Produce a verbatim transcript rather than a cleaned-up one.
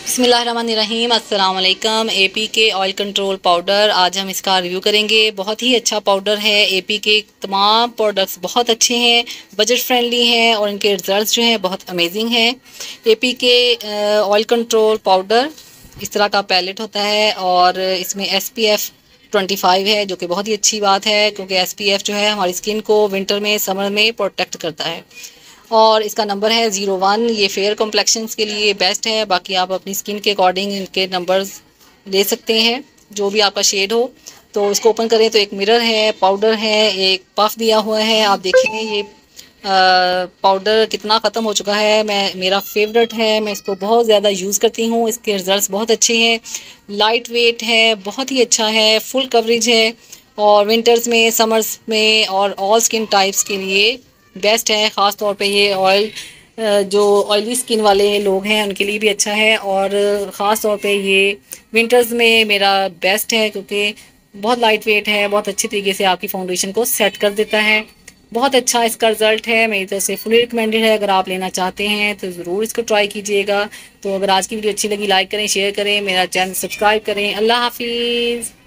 बिस्मिल्लाहिर्रहमानिर्रहीम अस्सलाम वालेकुम। एपी के ऑयल कंट्रोल पाउडर आज हम इसका रिव्यू करेंगे। बहुत ही अच्छा पाउडर है। एपी के तमाम प्रोडक्ट्स बहुत अच्छे हैं, बजट फ्रेंडली हैं और इनके रिज़ल्ट्स जो हैं बहुत अमेजिंग हैं। एपी के ऑयल कंट्रोल पाउडर इस तरह का पैलेट होता है और इसमें S P F twenty five है, जो कि बहुत ही अच्छी बात है क्योंकि एस पी एफ जो है हमारी स्किन को विंटर में, समर में प्रोटेक्ट करता है। और इसका नंबर है ज़ीरो वन। ये फेयर कॉम्प्लेक्शंस के लिए बेस्ट है। बाकी आप अपनी स्किन के अकॉर्डिंग इनके नंबर्स ले सकते हैं, जो भी आपका शेड हो। तो इसको ओपन करें तो एक मिरर है, पाउडर है, एक पफ दिया हुआ है। आप देखें ये पाउडर कितना ख़त्म हो चुका है। मैं मेरा फेवरेट है, मैं इसको बहुत ज़्यादा यूज़ करती हूँ। इसके रिज़ल्ट्स बहुत अच्छे हैं, लाइट वेट है, बहुत ही अच्छा है, फुल कवरेज है और विंटर्स में, समर्स में और ऑल स्किन टाइप्स के लिए बेस्ट है। ख़ास तौर पे ये ऑयल जो ऑयली स्किन वाले लोग हैं उनके लिए भी अच्छा है और ख़ास तौर पे ये विंटर्स में मेरा बेस्ट है क्योंकि बहुत लाइट वेट है, बहुत अच्छी तरीके से आपकी फाउंडेशन को सेट कर देता है। बहुत अच्छा इसका रिज़ल्ट है, मेरी तरफ से फुली रिकमेंडेड है। अगर आप लेना चाहते हैं तो ज़रूर इसको ट्राई कीजिएगा। तो अगर आज की वीडियो अच्छी लगी, लाइक करें, शेयर करें, मेरा चैनल सब्सक्राइब करें। अल्लाह हाफिज़।